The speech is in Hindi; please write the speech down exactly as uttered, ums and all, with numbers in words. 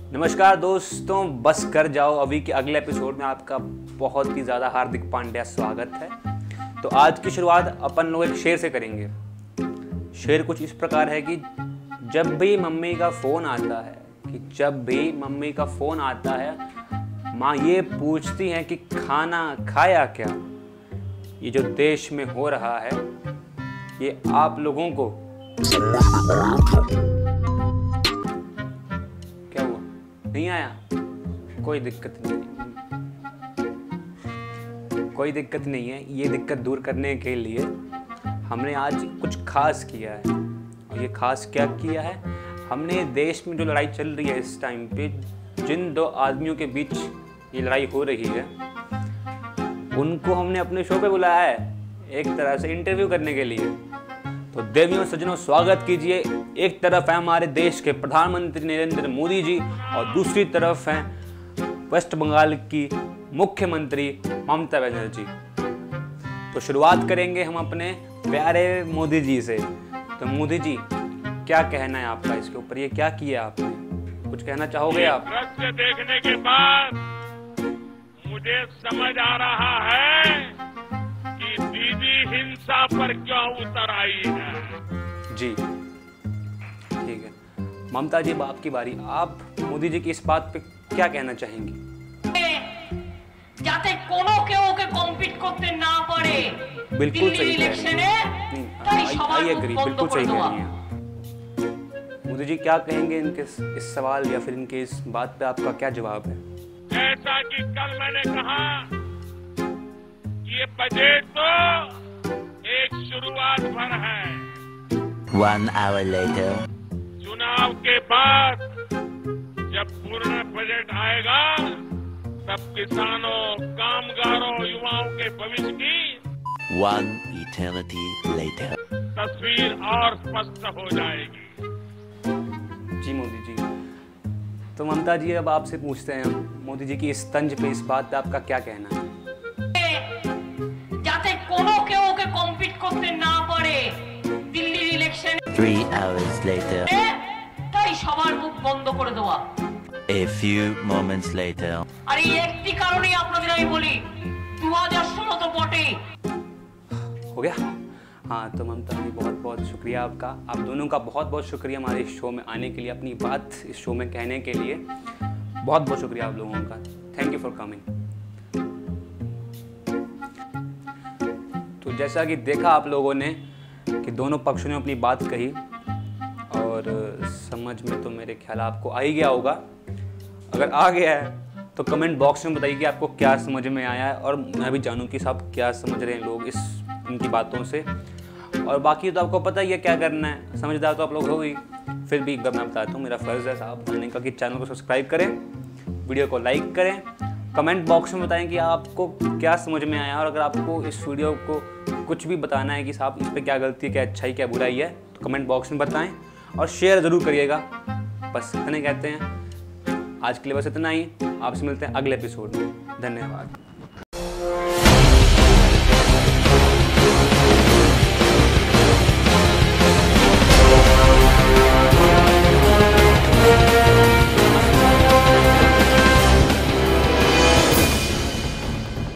नमस्कार दोस्तों, बस कर जाओ अभी के अगले एपिसोड में आपका बहुत ही ज़्यादा हार्दिक पांड्या स्वागत है। तो आज की शुरुआत अपन लोग एक शेर से करेंगे। शेर कुछ इस प्रकार है कि जब भी मम्मी का फ़ोन आता है कि जब भी मम्मी का फ़ोन आता है माँ ये पूछती हैं कि खाना खाया क्या। ये जो देश में हो रहा है ये आप लोगों को क्या हुआ? नहीं आया? कोई दिक्कत नहीं, कोई दिक्कत नहीं है। ये दिक्कत दूर करने के लिए हमने आज कुछ खास किया है। और ये खास क्या किया है? हमने देश में जो लड़ाई चल रही है इस टाइम पे, जिन दो आदमियों के बीच ये लड़ाई हो रही है, उनको हमने अपने शो पे बुलाया है एक तरह से इंटरव्यू करने के लिए। तो देवियों सज्जनों, स्वागत कीजिए। एक तरफ है हमारे देश के प्रधानमंत्री नरेंद्र मोदी जी और दूसरी तरफ हैं वेस्ट बंगाल की मुख्यमंत्री ममता बनर्जी। तो शुरुआत करेंगे हम अपने प्यारे मोदी जी से। तो मोदी जी, क्या कहना है आपका इसके ऊपर? ये क्या किया आपने? कुछ कहना चाहोगे आप? दृश्य देखने के बाद मुझे समझ आ रहा है कि दीदी हिंसा पर क्यों उतर आई है। जी ठीक है। ममता जी, आपकी बारी। आप मोदी जी की इस बात पे क्या कहना चाहेंगी? যাতে কোনো কেউ ওকে কম্পিট করতে না পারে। बिल्कुल सही इलेक्शने आई एग्री, बिल्कुल सही कह रही हैं। मोदी जी क्या कहेंगे इनके इस सवाल या फिर इनके इस बात पे आपका क्या जवाब है? जैसा कि कल मैंने कहा, ये बजट तो एक शुरुआत भर है। One hour later. चुनाव के बाद जब पूर्ण बजट आएगा तब किसानों, कामगारों, युवाओं के भविष्य की One eternity later. तस्वीर और स्पष्ट हो जाएगी। जी मोदी जी। तो ममता जी, अब आपसे पूछते हैं मोदी जी की इस तंज पे, इस बात पे आपका क्या कहना है? যাতে কোনো কেউ ওকে কম্পিট করতে না পারে দিল্লির ইলেকশনে। Three hours later. তাই সবার মুখ বন্ধ করে দেওয়া। A few moments later. আর এই একটি কারণেই আপনাদের আমি বলি दो हज़ार सोलह तो বটে। हो गया? हाँ, तो ममता जी बहुत बहुत शुक्रिया आपका। आप दोनों का बहुत बहुत शुक्रिया हमारे इस शो में आने के लिए, अपनी बात इस शो में कहने के लिए। बहुत बहुत शुक्रिया आप लोगों का। Thank you for coming. तो जैसा कि देखा आप लोगों ने कि दोनों पक्षों ने अपनी बात कही और समझ में तो मेरे ख्याल आपको आ ही गया होगा। अगर आ गया है तो कमेंट बॉक्स में बताइए कि आपको क्या समझ में आया है, और मैं भी जानूं कि साहब क्या समझ रहे हैं लोग इस इनकी बातों से। और बाकी तो आपको पता ही है क्या करना है, समझदार तो आप लोग हो ही। फिर भी मैं बताता हूँ, मेरा फ़र्ज़ है साहब बताने का कि चैनल को सब्सक्राइब करें, वीडियो को लाइक करें, कमेंट बॉक्स में बताएं कि आपको क्या समझ में आया। और अगर आपको इस वीडियो को कुछ भी बताना है कि साहब इस पर क्या गलती है, क्या अच्छाई, क्या बुराई है, तो कमेंट बॉक्स में बताएं और शेयर ज़रूर करिएगा। बस इतने कहते हैं। आज के लिए बस इतना ही। आपसे मिलते हैं अगले एपिसोड में। धन्यवाद।